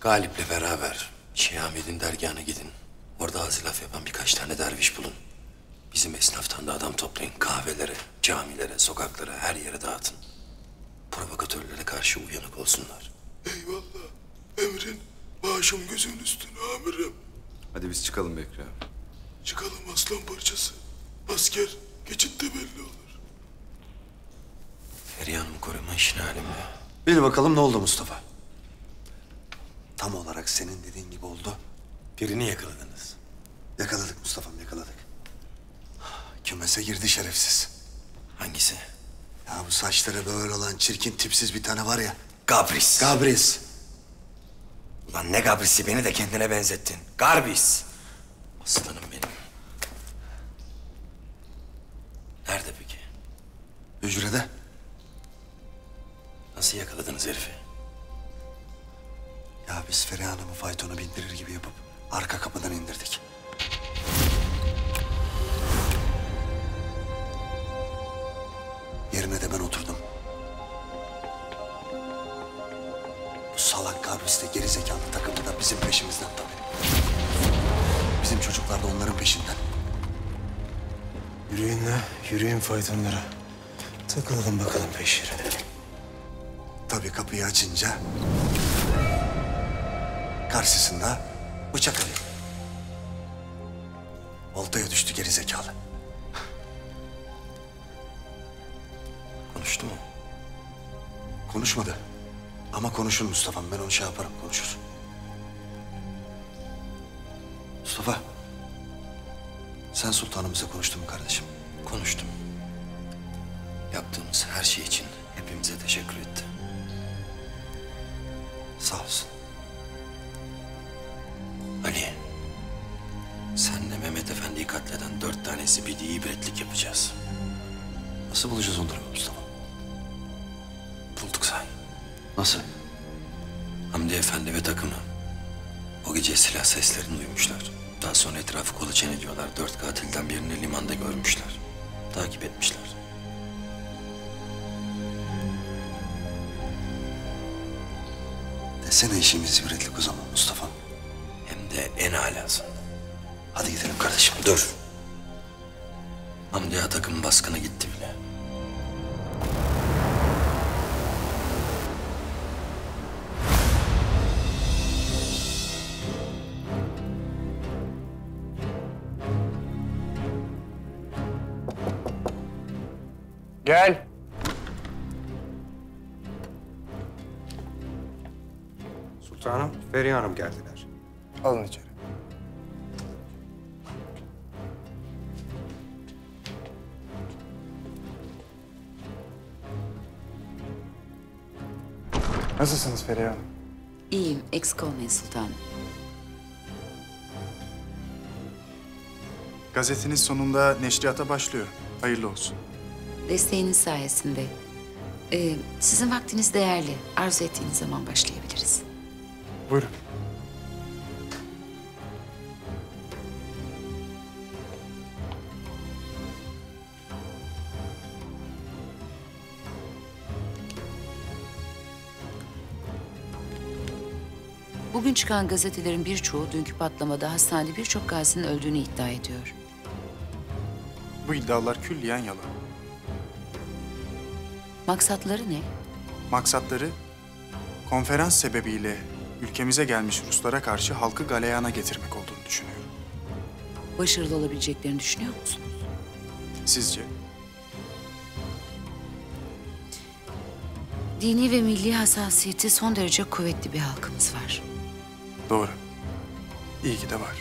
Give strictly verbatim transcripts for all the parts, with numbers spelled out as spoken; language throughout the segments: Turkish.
Galip'le beraber Şeyh Ahmet'in dergahına gidin. Orada ağzı laf yapan birkaç tane derviş bulun. Bizim esnaftan da adam toplayın. Kahvelere, camilere, sokaklara, her yere dağıtın. Provokatörlere karşı uyanık olsunlar. Eyvallah. Emrin başım gözün üstüne amirim. Hadi biz çıkalım Bekri abi. Çıkalım aslan parçası. Asker geçitte belli olur. Feriha Hanım'ı koruma işini halimle. Bil bakalım ne oldu Mustafa? Tam olarak senin dediğin gibi oldu. Birini yakaladınız. Yakaladık Mustafa'm, yakaladık. Kümese girdi şerefsiz. Hangisi? Ya bu saçları böyle olan çirkin tipsiz bir tane var ya. Gabris. Gabris. Ulan ne Gabris'i, beni de kendine benzettin. Garbis. Aslanım benim. Nerede peki? Hücrede. Nasıl yakaladınız herifi? Ya biz Feriha Hanım'ı faytona bindirir gibi yapıp arka kapıdan indirdik. Yerine de ben oturdum. Bu salak Gabris de gerizekalı takımı da bizim peşimizden tabii. Bizim çocuklar da onların peşinden. Yürüyün la, yürüyün faytonlara. Takılalım bakalım peşlerine. Tabii kapıyı açınca karşısında bıçak arıyor. Oltaya düştü gerizekalı. Konuştu mu? Konuşmadı. Ama konuşur Mustafa'm. Ben onu şey yaparım, konuşur. Mustafa, sen sultanımızla konuştun mu kardeşim? Konuştum. Yaptığımız her şey için hepimize teşekkür etti. Sağ olsun. Ali, senle Mehmet Efendi'yi katleden dört tanesi bir ibretlik yapacağız. Nasıl bulacağız onları Mustafa? Bulduk say. Nasıl? Hamdi Efendi ve takımı o gece silah seslerini duymuşlar. Daha sonra etrafı kolaçan ediyorlar. Dört katilden birini limanda görmüşler. Takip etmişler. Desene işimiz ibretlik o zaman Mustafa. Hem de en alasında. Hadi gidelim kardeşim. Dur. Hamdi Ağa takımın baskına gitti bile. Gel. Sultanım, Feriha Hanım geldiler. Alın içeri. Nasılsınız Feriha Hanım? İyiyim, eksik olmayın sultanım. Gazeteniz sonunda neşriyata başlıyor. Hayırlı olsun. Desteğiniz sayesinde. Ee, sizin vaktiniz değerli. Arzu ettiğiniz zaman başlayabiliriz. Buyurun. Bugün çıkan gazetelerin birçoğu dünkü patlamada hastanede birçok gazinin öldüğünü iddia ediyor. Bu iddialar külliyen yalan. Maksatları ne? Maksatları konferans sebebiyle ülkemize gelmiş Ruslara karşı halkı galeyana getirmek olduğunu düşünüyorum. Başarılı olabileceklerini düşünüyor musunuz? Sizce? Dini ve milli hassasiyeti son derece kuvvetli bir halkımız var. Doğru. İyi ki de var.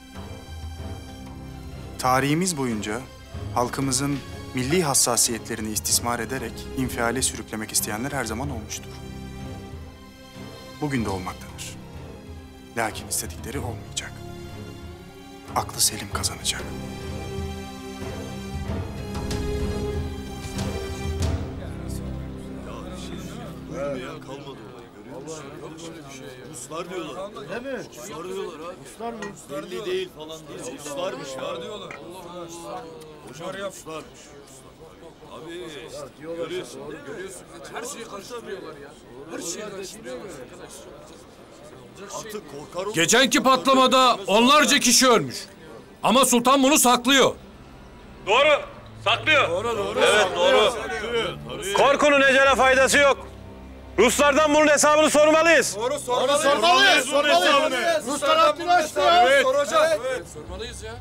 Tarihimiz boyunca halkımızın milli hassasiyetlerini istismar ederek infiale sürüklemek isteyenler her zaman olmuştur. Bugün de olmaktadır. Lakin istedikleri olmayacak. Aklı selim kazanacak. Ruslar diyorlar. Değil mi? Ruslar diyorlar ha. Ruslar mı? Belli değil falan değil. Ruslarmış ya. Diyorlar. Hocam Ruslarmış. Abi görüyorsun. Görüyorsun. Her şeyi karıştırıyorlar ya. Her şeyi karıştırıyorlar arkadaş. Geçenki patlamada onlarca kişi ölmüş. Ama sultan bunu saklıyor. Doğru. Saklıyor. Doğru, doğru. Evet, doğru. Korkunun ecele faydası yok. Ruslardan bunun hesabını sormalıyız. Doğru sormalıyız. Sormalıyız. Sormalıyız. Ruslar haddini aştı ya. Evet. Soracağız. Evet, sormalıyız ya.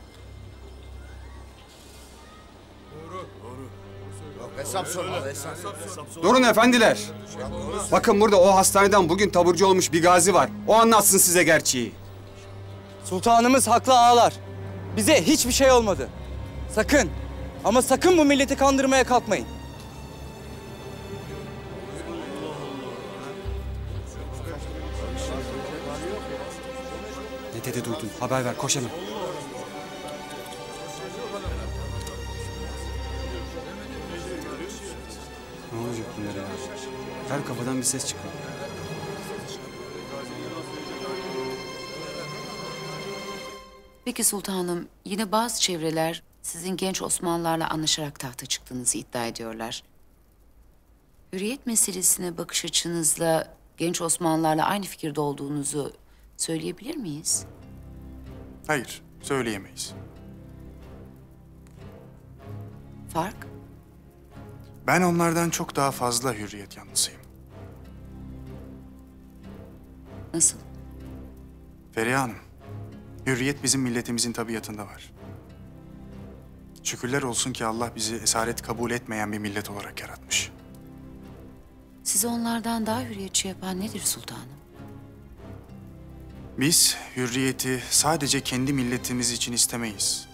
Hesap sormalı. Hesap. Durun efendiler. Bakın burada o hastaneden bugün taburcu olmuş bir gazi var. O anlatsın size gerçeği. Sultanımız haklı ağalar. Bize hiçbir şey olmadı. Sakın ama sakın bu milleti kandırmaya kalkmayın. Ne dedi duydun? Haber ver, koş hemen. Ne olacak bunlara ya? Her kafadan bir ses çıkıyor. Peki sultanım, yine bazı çevreler sizin genç Osmanlılarla anlaşarak tahta çıktığınızı iddia ediyorlar. Hürriyet meselesine bakış açınızla genç Osmanlılarla aynı fikirde olduğunuzu söyleyebilir miyiz? Hayır, söyleyemeyiz. Fark? Ben onlardan çok daha fazla hürriyet yanlısıyım. Nasıl? Feriha Hanım, hürriyet bizim milletimizin tabiatında var. Şükürler olsun ki Allah bizi esaret kabul etmeyen bir millet olarak yaratmış. Sizi onlardan daha hürriyetçi yapan nedir sultanım? Biz hürriyeti sadece kendi milletimiz için istemeyiz.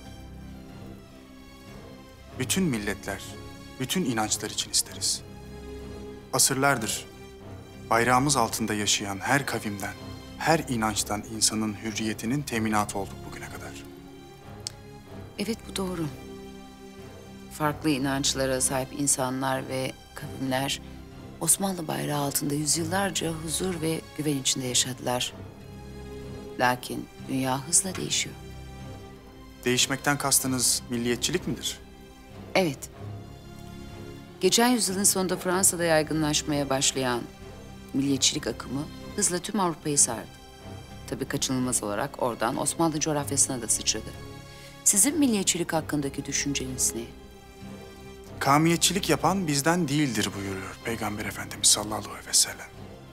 Bütün milletler, bütün inançlar için isteriz. Asırlardır bayrağımız altında yaşayan her kavimden, her inançtan insanın hürriyetinin teminatı olduk bugüne kadar. Evet, bu doğru. Farklı inançlara sahip insanlar ve kavimler Osmanlı bayrağı altında yüzyıllarca huzur ve güven içinde yaşadılar. Lakin dünya hızla değişiyor. Değişmekten kastınız milliyetçilik midir? Evet. Geçen yüzyılın sonunda Fransa'da yaygınlaşmaya başlayan milliyetçilik akımı hızla tüm Avrupa'yı sardı. Tabii kaçınılmaz olarak oradan Osmanlı coğrafyasına da sıçradı. Sizin milliyetçilik hakkındaki düşünceniz ne? Kamiyetçilik yapan bizden değildir buyuruyor Peygamber Efendimiz sallallahu aleyhi ve sellem.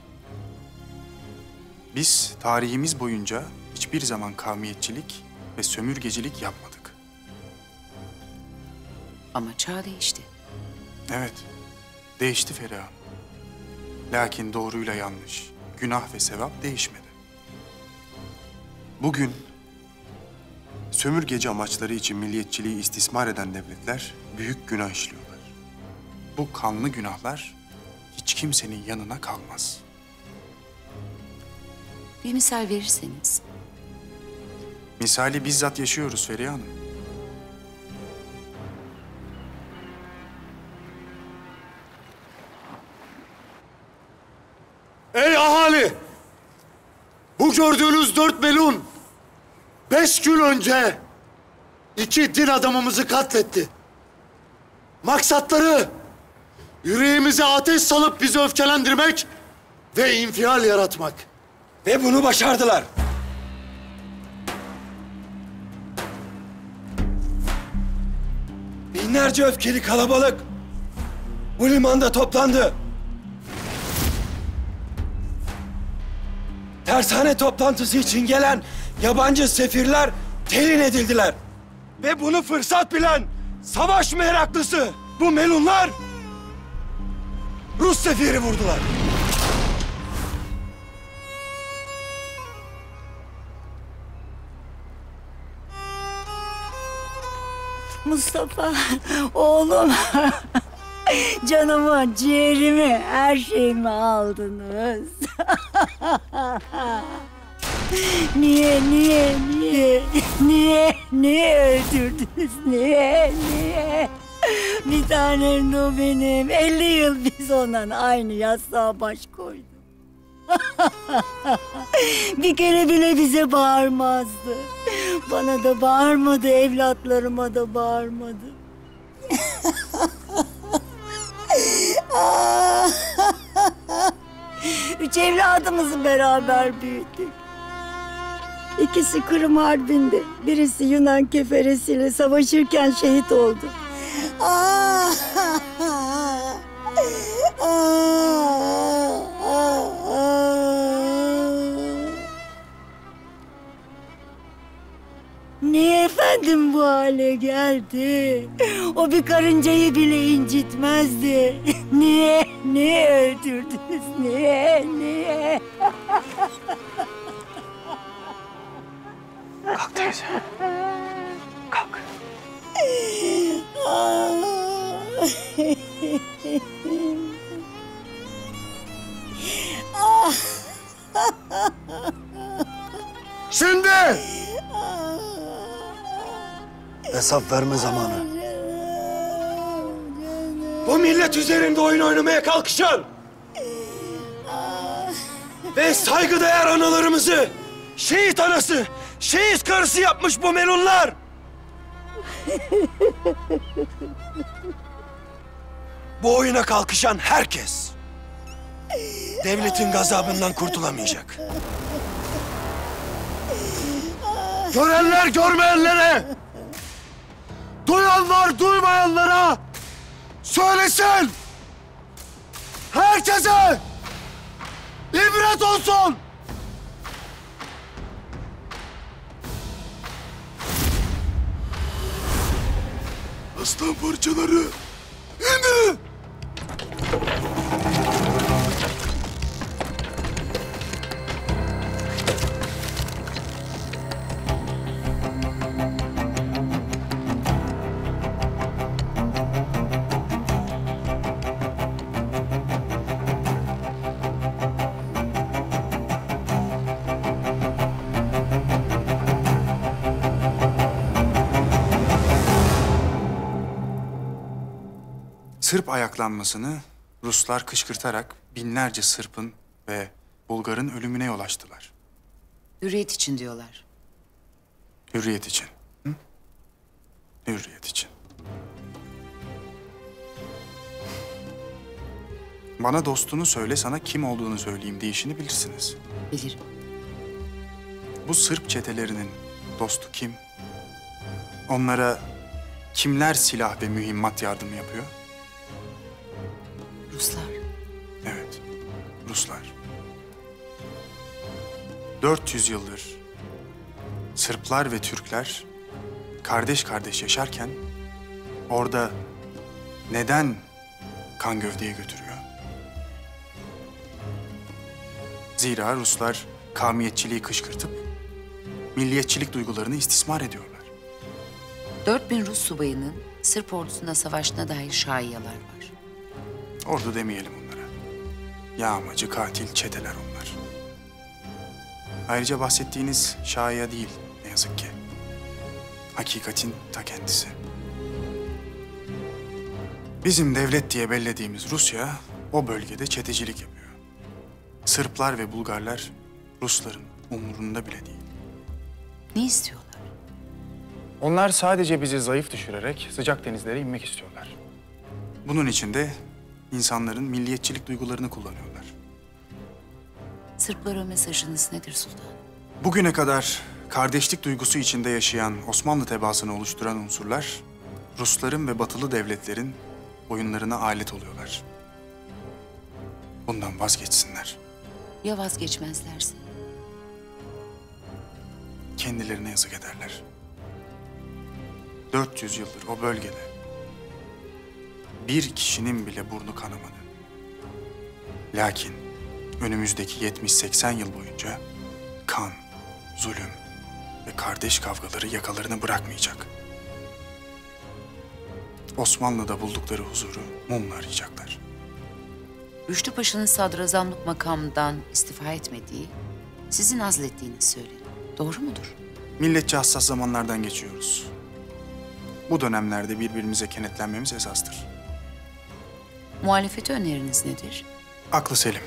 Biz tarihimiz boyunca hiçbir zaman kamiyetçilik ve sömürgecilik yapmadık. Ama çağ değişti. Evet, değişti Feriha Hanım. Lakin doğruyla yanlış, günah ve sevap değişmedi. Bugün sömürgeci amaçları için milliyetçiliği istismar eden devletler büyük günah işliyorlar. Bu kanlı günahlar hiç kimsenin yanına kalmaz. Bir misal verirseniz. Misali bizzat yaşıyoruz Feriha Hanım. Ey ahali! Bu gördüğünüz dört melun beş gün önce iki din adamımızı katletti. Maksatları yüreğimize ateş salıp bizi öfkelendirmek ve infial yaratmak. Ve bunu başardılar. Binlerce öfkeli kalabalık bu limanda toplandı. Tersane toplantısı için gelen yabancı sefirler telin edildiler. Ve bunu fırsat bilen savaş meraklısı bu melunlar Rus sefiri vurdular. Mustafa, oğlum. Canımı, ciğerimi, her şeyimi aldınız. Niye, niye, niye, niye, niye öldürdünüz, niye, niye? Bir tanem de o benim. elli yıl biz ondan aynı yastığa baş koyduk. Bir kere bile bize bağırmazdı. Bana da bağırmadı, evlatlarıma da bağırmadı. Üç evladımızı beraber büyüttük. İkisi Kırım Harbi'nde, birisi Yunan keferesiyle savaşırken şehit oldu. Ah! Ah! Ah! Niye efendim bu hale geldi? O bir karıncayı bile incitmezdi. Niye? Niye öldürdünüz? Niye? Niye? Kalk teyze. Kalk. Şimdi! Hesap verme zamanı. Bu millet üzerinde oyun oynamaya kalkışan ve saygıdeğer analarımızı şehit anası, şehit karısı yapmış bu melunlar. Bu oyuna kalkışan herkes devletin gazabından kurtulamayacak. Görenler görmeyenlere, duyanlar duymayanlara söylesin. Herkese ibret olsun. Aslan parçaları indirin. Sırp ayaklanmasını Ruslar kışkırtarak binlerce Sırp'ın ve Bulgar'ın ölümüne yol açtılar. Hürriyet için diyorlar. Hürriyet için. Hı? Hürriyet için. Bana dostunu söyle, sana kim olduğunu söyleyeyim deyişini bilirsiniz. Bilirim. Bu Sırp çetelerinin dostu kim? Onlara kimler silah ve mühimmat yardımı yapıyor? Ruslar. Evet, Ruslar. dört yüz yıldır Sırplar ve Türkler kardeş kardeş yaşarken orada neden kan gövdeyi götürüyor? Zira Ruslar kavmiyetçiliği kışkırtıp milliyetçilik duygularını istismar ediyorlar. Dört bin Rus subayının Sırp ordusunda savaştığına dair şaiyalar var. Ordu demeyelim onlara. Yağmacı, katil, çeteler onlar. Ayrıca bahsettiğiniz şaiya değil ne yazık ki. Hakikatin ta kendisi. Bizim devlet diye bellediğimiz Rusya o bölgede çetecilik yapıyor. Sırplar ve Bulgarlar Rusların umurunda bile değil. Ne istiyorlar? Onlar sadece bizi zayıf düşürerek sıcak denizlere inmek istiyorlar. Bunun için de insanların milliyetçilik duygularını kullanıyorlar. Sırplara mesajınız nedir sultan? Bugüne kadar kardeşlik duygusu içinde yaşayan Osmanlı tebaasını oluşturan unsurlar, Rusların ve batılı devletlerin oyunlarına alet oluyorlar. Bundan vazgeçsinler. Ya vazgeçmezlerse? Kendilerine yazık ederler. dört yüz yıldır o bölgede bir kişinin bile burnu kanamadı. Lakin önümüzdeki yetmiş seksen yıl boyunca kan, zulüm ve kardeş kavgaları yakalarını bırakmayacak. Osmanlı'da buldukları huzuru mumla arayacaklar. Rüştü Paşa'nın sadrazamlık makamından istifa etmediği, sizin azlettiğiniz söyleniyor. Doğru mudur? Milletçe hassas zamanlardan geçiyoruz. Bu dönemlerde birbirimize kenetlenmemiz esastır. Muhalefete öneriniz nedir? Aklı selim.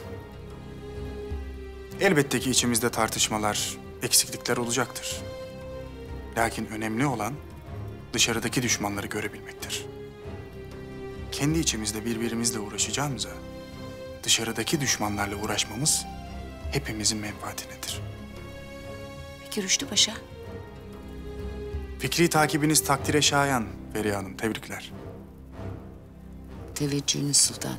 Elbette ki içimizde tartışmalar, eksiklikler olacaktır. Lakin önemli olan dışarıdaki düşmanları görebilmektir. Kendi içimizde birbirimizle uğraşacağımıza dışarıdaki düşmanlarla uğraşmamız hepimizin menfaatinedir. Peki Rüştü Paşa? Fikri takibiniz takdire şayan Feriha Hanım. Tebrikler. Teveccühünüz sultan.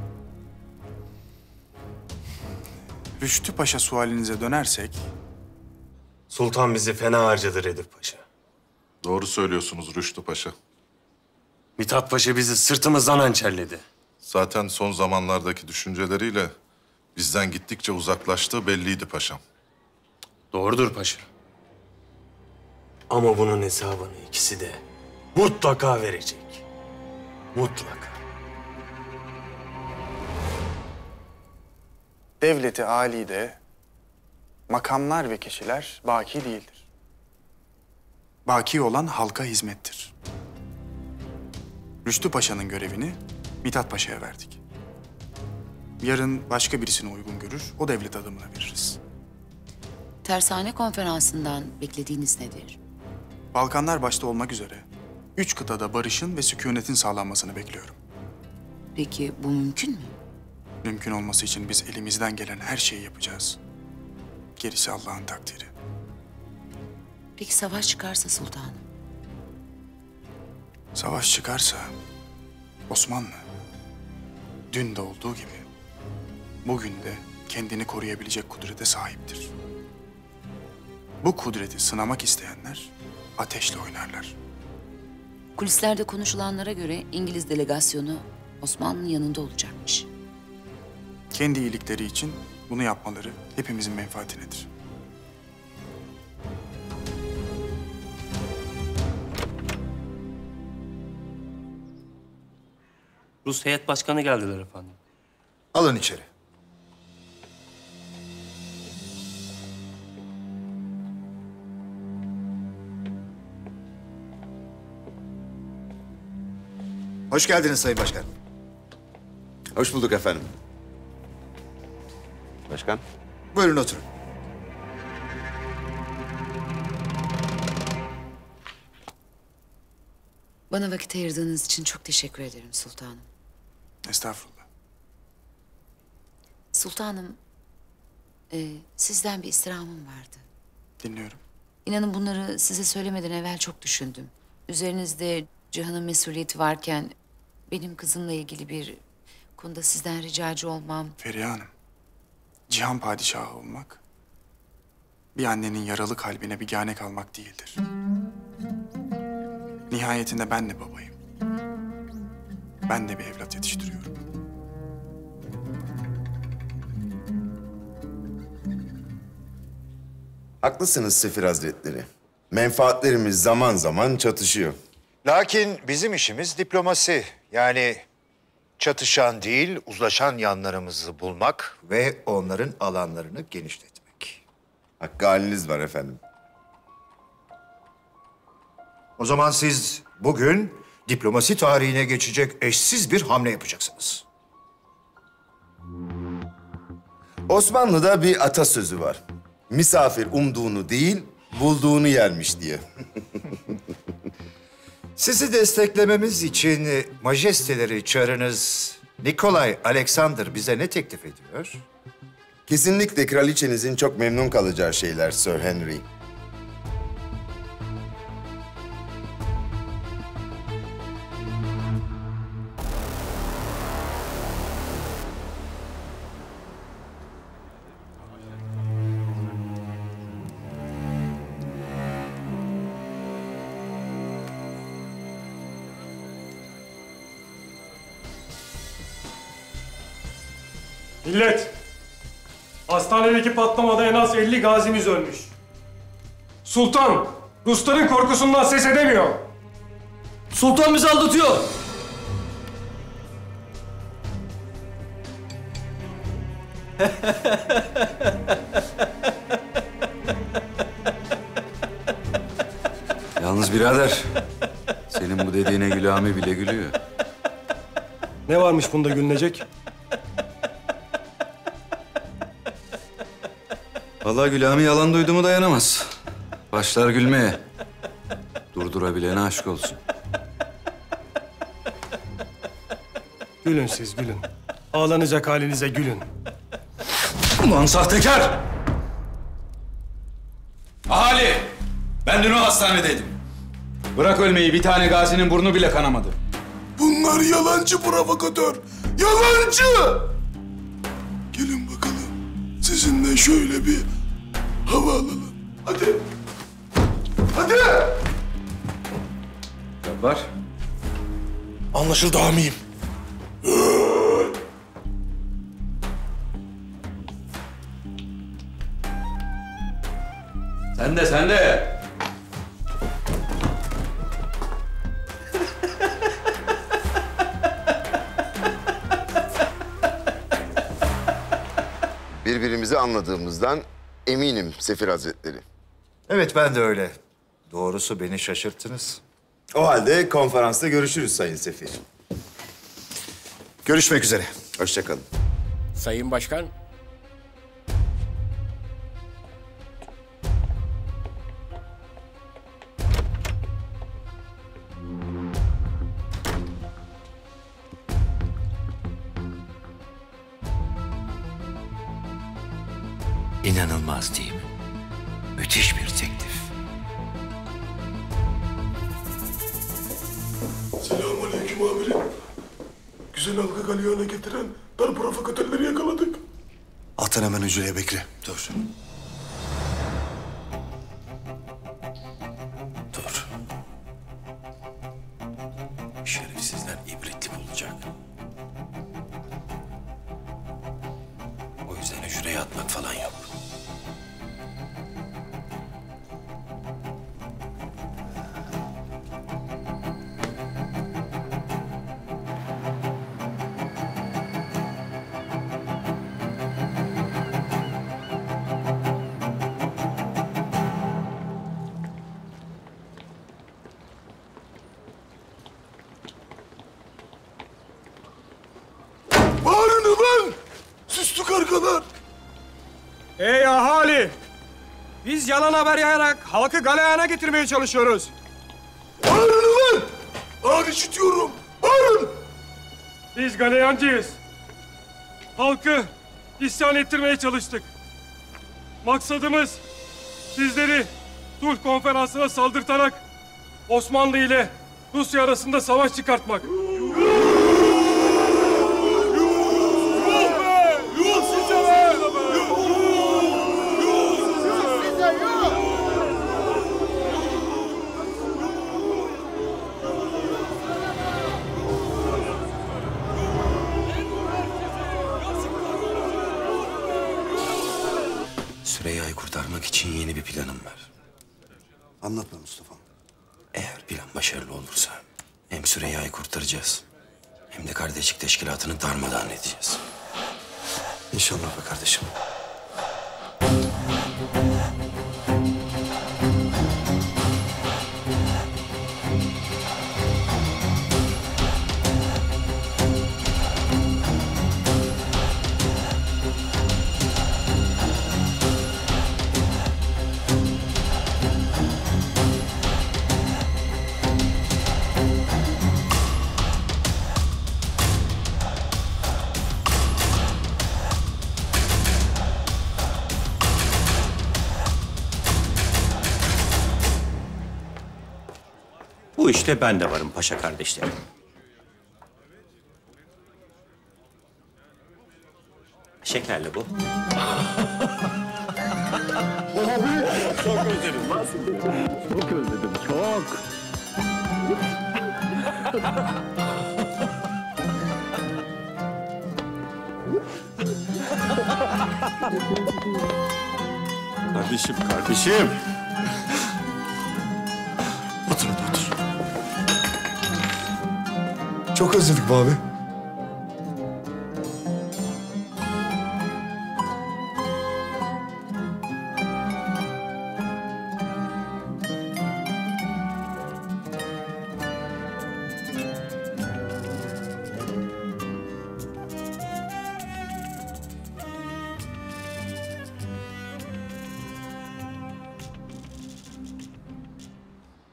Rüştü Paşa sualinize dönersek... Sultan bizi fena harcadı Redif Paşa. Doğru söylüyorsunuz Rüştü Paşa. Mithat Paşa bizi sırtımızdan hançerledi. Zaten son zamanlardaki düşünceleriyle bizden gittikçe uzaklaştığı belliydi paşam. Doğrudur paşa. Ama bunun hesabını ikisi de mutlaka verecek. Mutlaka. Devleti âlide makamlar ve kişiler baki değildir. Baki olan halka hizmettir. Rüştü Paşa'nın görevini Mithat Paşa'ya verdik. Yarın başka birisini uygun görür, o devlet adamına veririz. Tersane konferansından beklediğiniz nedir? Balkanlar başta olmak üzere üç kıtada barışın ve sükunetin sağlanmasını bekliyorum. Peki bu mümkün mü? Mümkün olması için biz elimizden gelen her şeyi yapacağız. Gerisi Allah'ın takdiri. Peki savaş çıkarsa sultanım? Savaş çıkarsa Osmanlı dün de olduğu gibi bugün de kendini koruyabilecek kudrete sahiptir. Bu kudreti sınamak isteyenler ateşle oynarlar. Kulislerde konuşulanlara göre İngiliz delegasyonu Osmanlı'nın yanında olacakmış. Kendi iyilikleri için bunu yapmaları hepimizin menfaatinedir. Rus heyet başkanı geldiler efendim. Alın içeri. Hoş geldiniz Sayın Başkan. Hoş bulduk efendim. Başkan. Buyurun oturun. Bana vakit ayırdığınız için çok teşekkür ederim sultanım. Estağfurullah. Sultanım, e, sizden bir istirhamım vardı. Dinliyorum. İnanın bunları size söylemeden evvel çok düşündüm. Üzerinizde Cihan'ın mesuliyeti varken benim kızımla ilgili bir konuda sizden ricacı olmam... Feriha Hanım, Cihan padişahı olmak bir annenin yaralı kalbine bigane kalmak değildir. Nihayetinde ben de babayım. Ben de bir evlat yetiştiriyorum. Haklısınız Sefir Hazretleri. Menfaatlerimiz zaman zaman çatışıyor. Lakin bizim işimiz diplomasi. Yani çatışan değil, uzlaşan yanlarımızı bulmak ve onların alanlarını genişletmek. Hakkı haliniz var efendim. O zaman siz bugün diplomasi tarihine geçecek eşsiz bir hamle yapacaksınız. Osmanlı'da bir atasözü var. Misafir umduğunu değil, bulduğunu yermiş diye. Sizi desteklememiz için majesteleri çarınız Nikolay Alexander bize ne teklif ediyor? Kesinlikle kraliçenizin çok memnun kalacağı şeyler Sir Henry. Millet, hastanedeki patlamada en az elli gazimiz ölmüş. Sultan, Rusların korkusundan ses edemiyor. Sultan bizi aldatıyor. Yalnız birader, senin bu dediğine Gülami bile gülüyor. Ne varmış bunda gülünecek? Vallahi Gülami yalan duyduğumu dayanamaz. Başlar gülmeye. Durdurabilene aşk olsun. Gülün siz, gülün. Ağlanacak halinize gülün. Ulan sahtekar! Ahali! Ben dün o hastanedeydim. Bırak ölmeyi, bir tane gazinin burnu bile kanamadı. Bunlar yalancı provokatör. Yalancı! Gelin bakalım. Sizinle şöyle bir hava alalım. Hadi. Hadi! Var. Anlaşıldı amiyim. Sen de, sen de. Birbirimizi anladığımızdan eminim Sefir Hazretleri. Evet, ben de öyle. Doğrusu beni şaşırttınız. O halde konferansta görüşürüz Sayın Sefir. Görüşmek üzere. Hoşça kalın. Sayın Başkan. İnanılmaz değil mi? Müthiş bir teklif. Selamünaleyküm amirim. Güzel halka galyana getiren dar provokatörleri yakaladık. Atın hemen hücreye Bekri. Dur. Dur. Şerefsizler ibretlik olacak. O yüzden hücreye atmak falan yok. Bağırın ulan! Süslü kargalar! Ey ahali! Biz yalan haber yayarak halkı galeyana getirmeye çalışıyoruz. Bağırın ulan! Ağır işitiyorum! Bağırın! Biz galeyancıyız. Halkı isyan ettirmeye çalıştık. Maksadımız sizleri sulh konferansına saldırtarak Osmanlı ile Rusya arasında savaş çıkartmak. Süreyya'yı kurtarmak için yeni bir planım var. Anlatma Mustafa. Eğer plan başarılı olursa hem Süreyya'yı kurtaracağız hem de kardeşlik teşkilatını darmadağın edeceğiz. İnşallah be kardeşim. Bu işte ben de varım paşa kardeşlerim. Şekerli bu. Çok özledim lan. Çok özledim, çok. Kardeşim, kardeşim. Otur, otur, otur. Çok özledik be abi.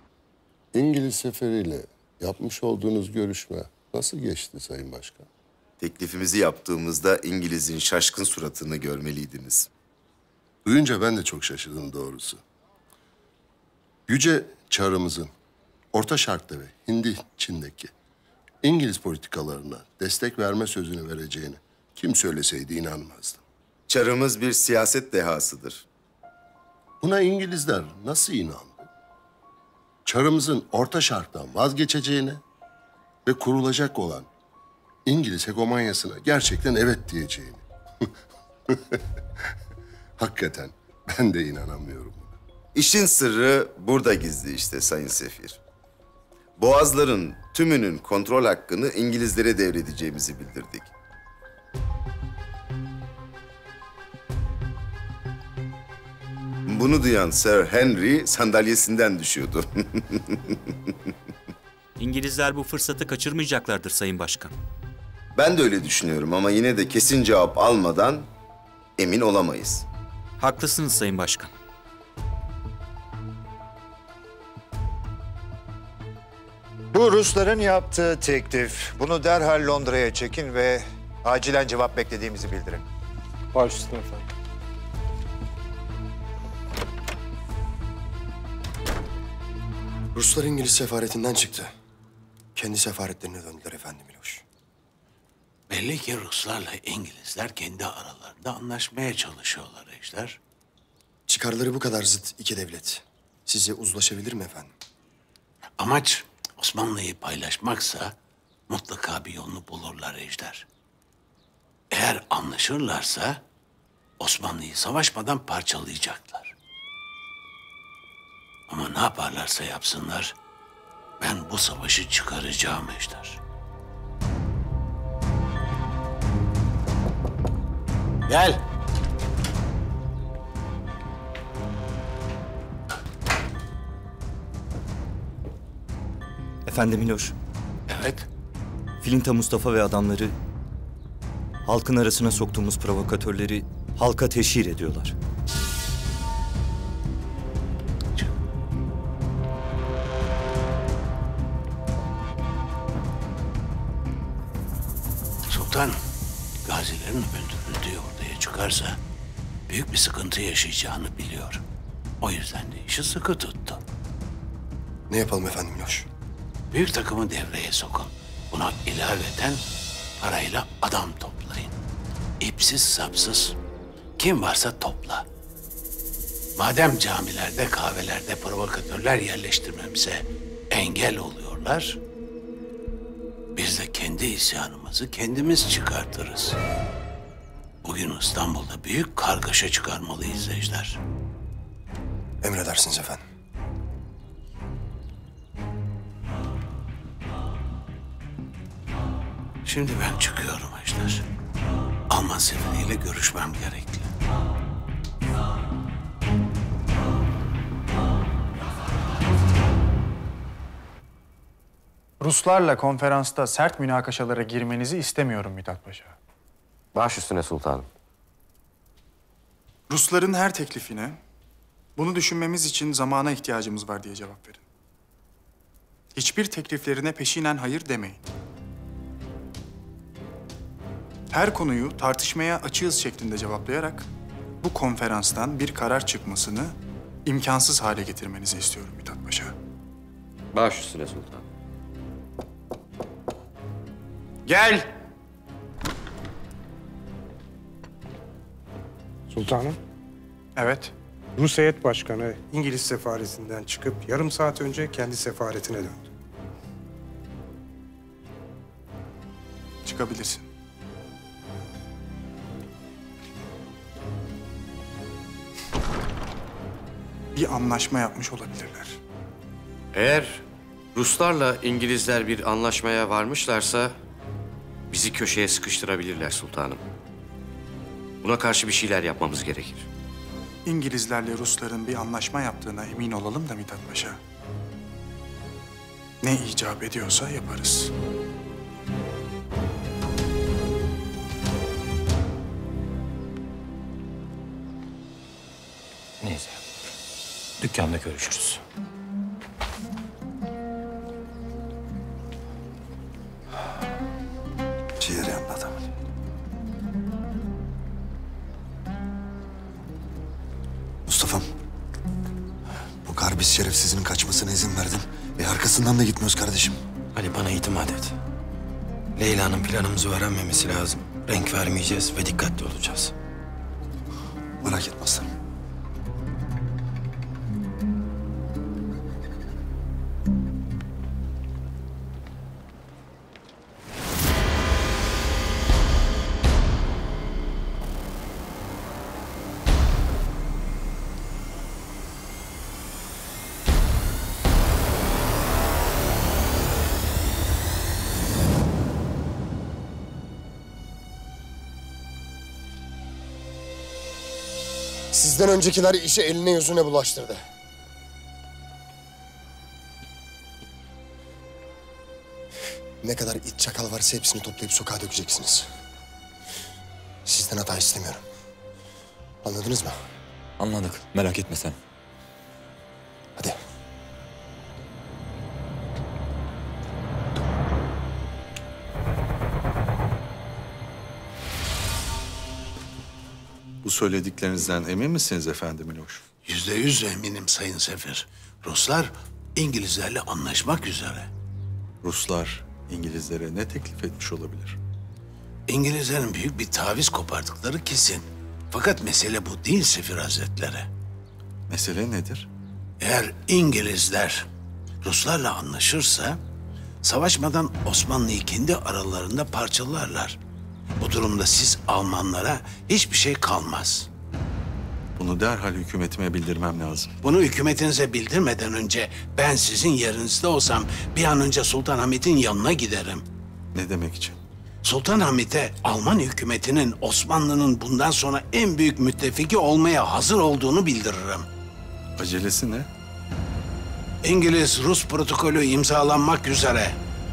İngiliz seferiyle yapmış olduğunuz görüşme nasıl geçti Sayın Başkan? Teklifimizi yaptığımızda İngiliz'in şaşkın suratını görmeliydiniz. Duyunca ben de çok şaşırdım doğrusu. Yüce Çarımızın Orta Şark'ta ve Hindi Çin'deki İngiliz politikalarına destek verme sözünü vereceğini kim söyleseydi inanmazdım. Çarımız bir siyaset dehasıdır. Buna İngilizler nasıl inandı? Çarımızın Orta Şark'tan vazgeçeceğine ve kurulacak olan İngiliz hegemonyasına gerçekten evet diyeceğini. Hakikaten ben de inanamıyorum. İşin sırrı burada gizli işte Sayın Sefir. Boğazların tümünün kontrol hakkını İngilizlere devredeceğimizi bildirdik. Bunu duyan Sir Henry sandalyesinden düşüyordu. İngilizler bu fırsatı kaçırmayacaklardır Sayın Başkan. Ben de öyle düşünüyorum ama yine de kesin cevap almadan emin olamayız. Haklısınız Sayın Başkan. Bu Rusların yaptığı teklif. Bunu derhal Londra'ya çekin ve acilen cevap beklediğimizi bildirin. Baş üstüne efendim. Ruslar İngiliz sefaretinden çıktı. Kendi sefaretlerine döndüler efendim Miloş. Belli ki Ruslarla İngilizler kendi aralarında anlaşmaya çalışıyorlar Ejder. Çıkarları bu kadar zıt iki devlet. Sizce uzlaşabilir mi efendim? Amaç Osmanlı'yı paylaşmaksa mutlaka bir yolunu bulurlar Ejder. Eğer anlaşırlarsa Osmanlı'yı savaşmadan parçalayacaklar. Ama ne yaparlarsa yapsınlar ben bu savaşı çıkaracağım Ejder. Gel. Efendim Miloş. Evet. Filinta Mustafa ve adamları halkın arasına soktuğumuz provokatörleri halka teşhir ediyorlar. Sultan, gazilerin öldürüldüğü ortaya çıkarsa büyük bir sıkıntı yaşayacağını biliyor. O yüzden de işi sıkı tuttu. Ne yapalım efendim Miloş? Büyük takımı devreye sokun. Buna ilaveten parayla adam toplayın. İpsiz sapsız kim varsa topla. Madem camilerde, kahvelerde provokatörler yerleştirmemize engel oluyorlar, biz de kendi isyanımızı kendimiz çıkartırız. Bugün İstanbul'da büyük kargaşa çıkarmalıyız Ejder. Emredersiniz efendim. Şimdi ben çıkıyorum Ejder. Alman seferiyle görüşmem gerekli. Ruslarla konferansta sert münakaşalara girmenizi istemiyorum Mithat Paşa. Baş üstüne sultanım. Rusların her teklifine bunu düşünmemiz için zamana ihtiyacımız var diye cevap verin. Hiçbir tekliflerine peşinen hayır demeyin. Her konuyu tartışmaya açığız şeklinde cevaplayarak bu konferanstan bir karar çıkmasını imkansız hale getirmenizi istiyorum Mithat Paşa. Baş üstüne sultanım. Gel. Sultanım. Evet. Rus Heyet Başkanı İngiliz sefaretinden çıkıp yarım saat önce kendi sefaretine döndü. Çıkabilirsin. Bir anlaşma yapmış olabilirler. Eğer Ruslarla İngilizler bir anlaşmaya varmışlarsa bizi köşeye sıkıştırabilirler sultanım. Buna karşı bir şeyler yapmamız gerekir. İngilizlerle Rusların bir anlaşma yaptığına emin olalım da Mithat Paşa. Ne icap ediyorsa yaparız. Neyse. Dükkanda görüşürüz. Ciğeri anladım. Harbis şerefsizinin kaçmasına izin verdin. E arkasından da gitmiyoruz kardeşim. Ali bana itimat et. Leyla'nın planımızı öğrenmemesi lazım. Renk vermeyeceğiz ve dikkatli olacağız. Merak etme aslanım. Sizden öncekiler işi eline yüzüne bulaştırdı. Ne kadar it çakal varsa hepsini toplayıp sokağa dökeceksiniz. Sizden hata istemiyorum. Anladınız mı? Anladık. Merak etme sen. Hadi. Bu söylediklerinizden emin misiniz efendim Miloş? Yüzde yüz eminim Sayın Sefir. Ruslar İngilizlerle anlaşmak üzere. Ruslar İngilizlere ne teklif etmiş olabilir? İngilizlerin büyük bir taviz kopardıkları kesin. Fakat mesele bu değil Sefir Hazretleri. Mesele nedir? Eğer İngilizler Ruslarla anlaşırsa savaşmadan Osmanlı'yı kendi aralarında parçalarlar. Bu durumda siz Almanlara hiçbir şey kalmaz. Bunu derhal hükümetime bildirmem lazım. Bunu hükümetinize bildirmeden önce ben sizin yerinizde olsam bir an önce Sultanahmet'in yanına giderim. Ne demek için? Sultanahmet'e Alman hükümetinin Osmanlı'nın bundan sonra en büyük müttefiki olmaya hazır olduğunu bildiririm. Acelesi ne? İngiliz-Rus protokolü imzalanmak üzere.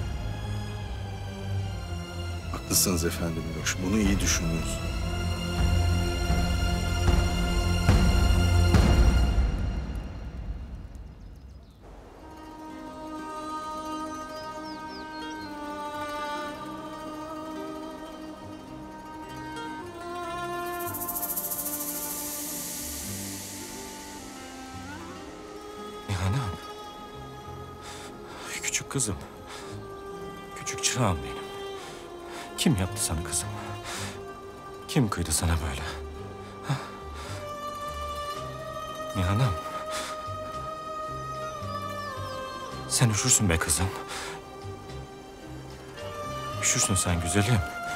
Haklısınız efendim Miloş. Bunu iyi düşündünüz. Nihan'ım. Küçük kızım. Küçük çırağım benim. Kim yaptı sana kızım? Kim kıydı sana böyle? Ha? Nihan'ım. Sen üşürsün be kızım. Üşürsün sen güzelim.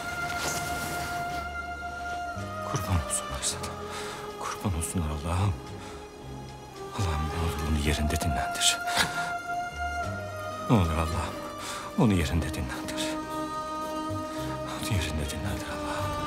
Kurban olsun Aysel. Kurban olsun Allah'ım. Allah'ım ne olur onu yerinde dinlendir. Ne olur Allah'ım onu yerinde dinlendir. Onu yerinde dinlendir Allah'ım.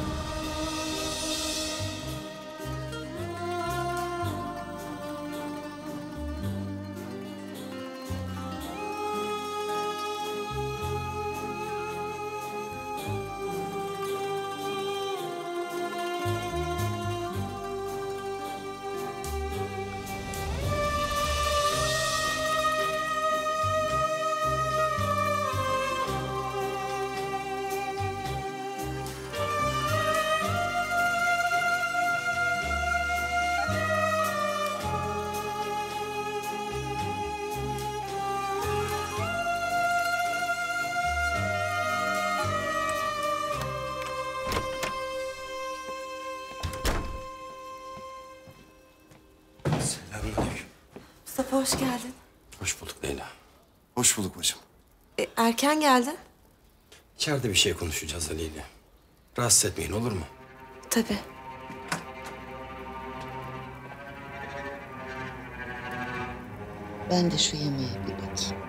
Mustafa hoş geldin. Hoş bulduk Leyla. Hoş bulduk bacım. E, erken geldin. İçeride bir şey konuşacağız Ali ile. Rahatsız etmeyin olur mu? Tabii. Ben de şu yemeğe bir bakayım.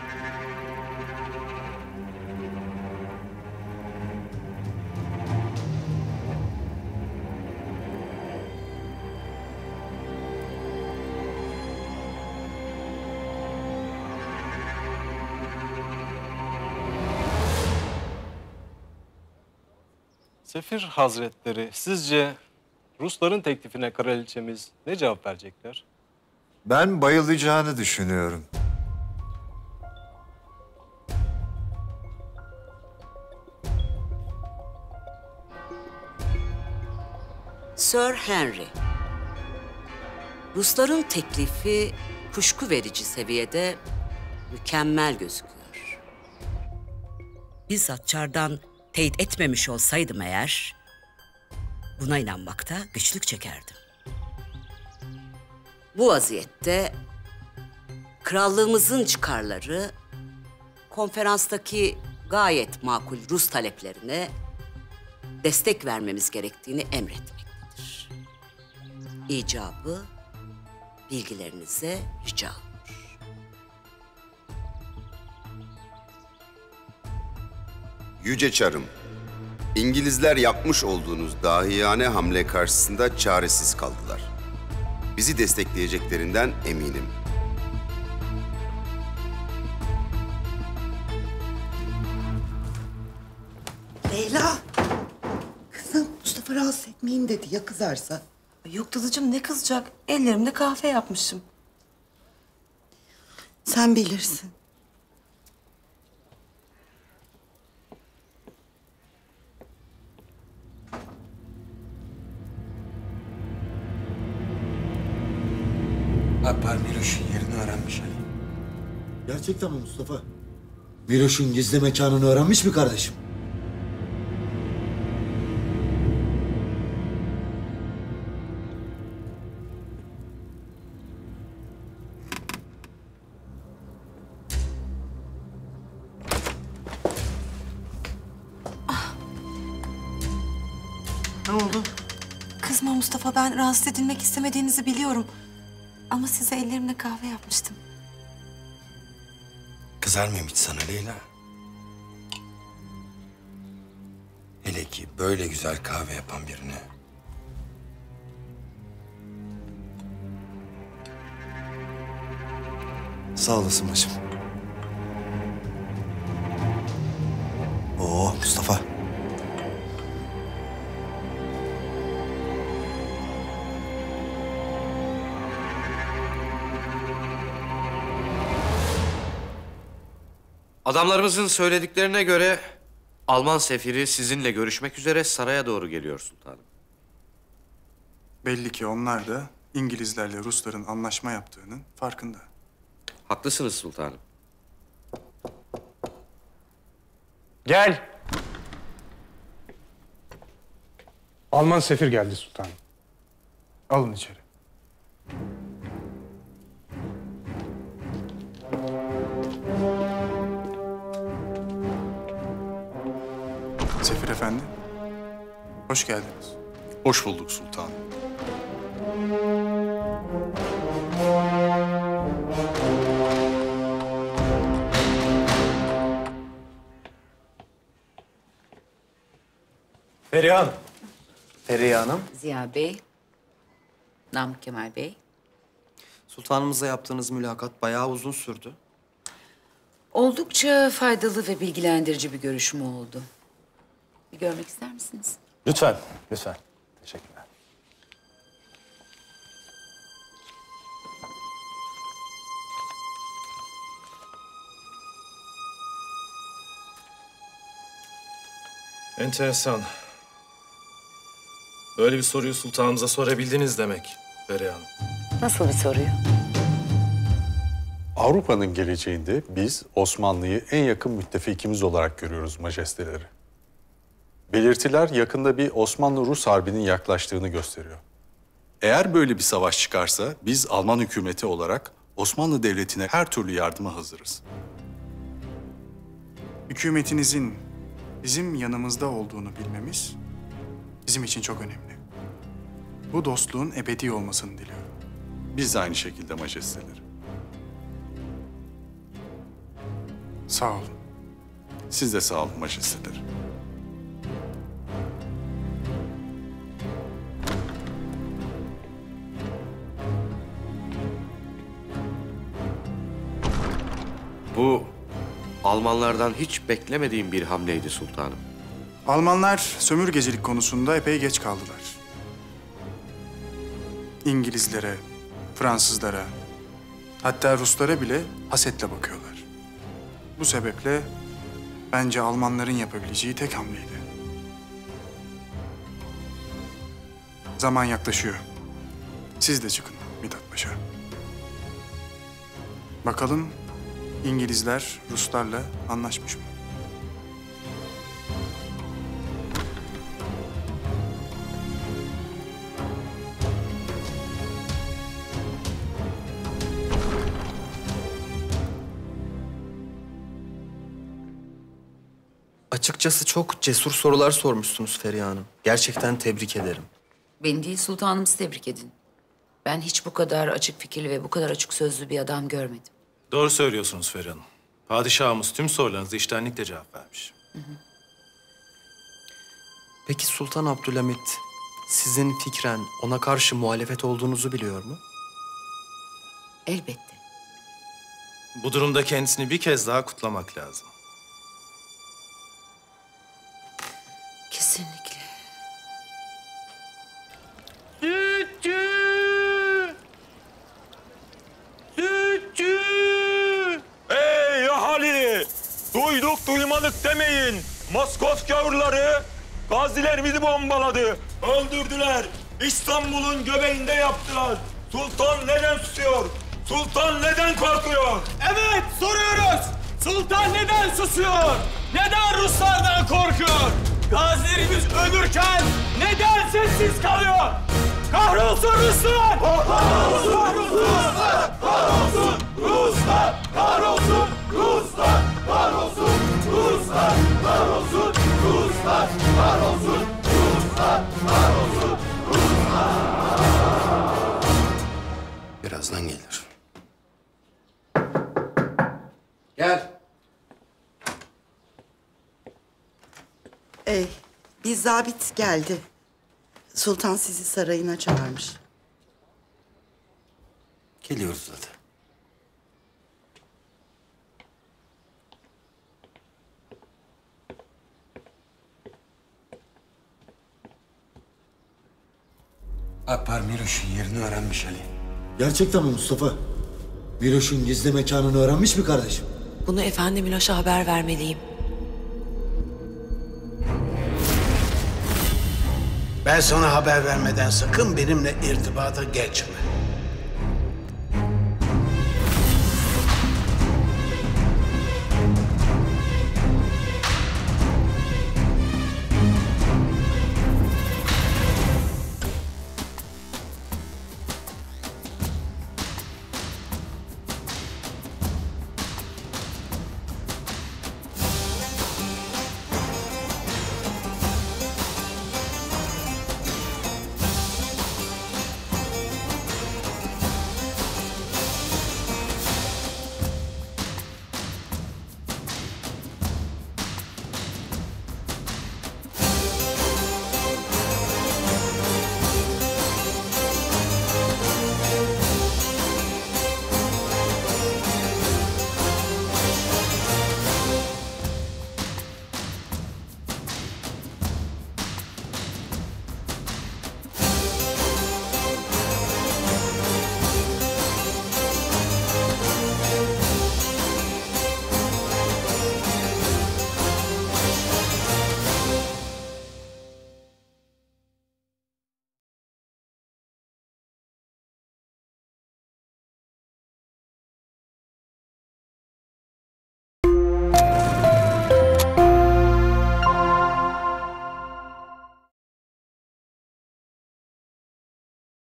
Sefir Hazretleri, sizce Rusların teklifine kraliçemiz ne cevap verecekler? Ben bayılacağını düşünüyorum. Sir Henry. Rusların teklifi kuşku verici seviyede mükemmel gözüküyor. Bizzat Çar'dan teyit etmemiş olsaydım eğer, buna inanmakta güçlük çekerdim. Bu vaziyette krallığımızın çıkarları konferanstaki gayet makul Rus taleplerine destek vermemiz gerektiğini emretmektedir. İcabı bilgilerinize rica olur. Yüce Çarım, İngilizler yapmış olduğunuz dahiyane hamle karşısında çaresiz kaldılar. Bizi destekleyeceklerinden eminim. Leyla. Kızım Mustafa rahatsız etmeyin dedi ya kızarsa. Yok dadıcığım ne kızacak? Ellerimde kahve yapmışım. Sen bilirsin. Akbar Miroş'un yerini öğrenmiş Ali. Gerçekten mi Mustafa? Miroş'un gizli mekanını öğrenmiş mi kardeşim? Ne oldu? Kızma Mustafa, ben rahatsız edilmek istemediğinizi biliyorum. Ama size ellerimle kahve yapmıştım. Kızar mıyım hiç sana Leyla? Hele ki böyle güzel kahve yapan birine. Sağ olasın başım. Oo Mustafa. Adamlarımızın söylediklerine göre Alman sefiri sizinle görüşmek üzere saraya doğru geliyor sultanım. Belli ki onlar da İngilizlerle Rusların anlaşma yaptığının farkında. Haklısınız sultanım. Gel. Alman sefir geldi sultanım. Alın içeri. Sefir efendi, hoş geldiniz. Hoş bulduk sultanım. Feriha Hanım. Feriha Hanım. Ziya Bey, Namık Kemal Bey. Sultanımızla yaptığınız mülakat bayağı uzun sürdü. Oldukça faydalı ve bilgilendirici bir görüşme oldu. Bir görmek ister misiniz? Lütfen, lütfen. Teşekkürler. Enteresan. Böyle bir soruyu sultanımıza sorabildiniz demek Feriha Hanım. Nasıl bir soruyu? Avrupa'nın geleceğinde biz Osmanlı'yı en yakın müttefikimiz olarak görüyoruz majesteleri. Belirtiler yakında bir Osmanlı-Rus harbinin yaklaştığını gösteriyor. Eğer böyle bir savaş çıkarsa biz Alman hükümeti olarak Osmanlı Devleti'ne her türlü yardıma hazırız. Hükümetinizin bizim yanımızda olduğunu bilmemiz bizim için çok önemli. Bu dostluğun ebedi olmasını diliyorum. Biz de aynı şekilde majesteleri. Sağ olun. Siz de sağ olun majesteleri. Bu Almanlardan hiç beklemediğim bir hamleydi sultanım. Almanlar sömürgecilik konusunda epey geç kaldılar. İngilizlere, Fransızlara, hatta Ruslara bile hasetle bakıyorlar. Bu sebeple bence Almanların yapabileceği tek hamleydi. Zaman yaklaşıyor. Siz de çıkın Mithat Paşa. Bakalım İngilizler Ruslarla anlaşmış mı? Açıkçası çok cesur sorular sormuşsunuz Feriha Hanım. Gerçekten tebrik ederim. Beni değil sultanımızı tebrik edin. Ben hiç bu kadar açık fikirli ve bu kadar açık sözlü bir adam görmedim. Doğru söylüyorsunuz Feriha Hanım. Padişahımız tüm sorularınıza içtenlikle cevap vermiş. Hı hı. Peki Sultan Abdülhamit sizin fikren ona karşı muhalefet olduğunuzu biliyor mu? Elbette. Bu durumda kendisini bir kez daha kutlamak lazım. Kesinlikle. Sütçü! Sütçü! Ey ahali! Duyduk duymadık demeyin. Moskov gavurları gazilerimizi bombaladı. Öldürdüler. İstanbul'un göbeğinde yaptılar. Sultan neden susuyor? Sultan neden korkuyor? Evet, soruyoruz. Sultan neden susuyor? Neden Ruslardan korkuyor? Gazilerimiz ölürken neden sessiz kalıyor? Kahrolsun Ruslar! Kahrolsun Ruslar! Kahrolsun Ruslar! Kahrolsun Ruslar! Kahrolsun Ruslar! Kahrolsun Ruslar! Kahrolsun Ruslar! Kahrolsun Ruslar! Birazdan gelir. Gel. Ey, bir zabit geldi. Sultan sizi sarayına çağırmış. Geliyoruz zaten. Akbar Miroş'un yerini öğrenmiş Ali. Gerçekten mi Mustafa? Miroş'un gizli mekanını öğrenmiş mi kardeşim? Bunu Efendi Miloş'a haber vermeliyim. Ben sana haber vermeden sakın benimle irtibata geçme.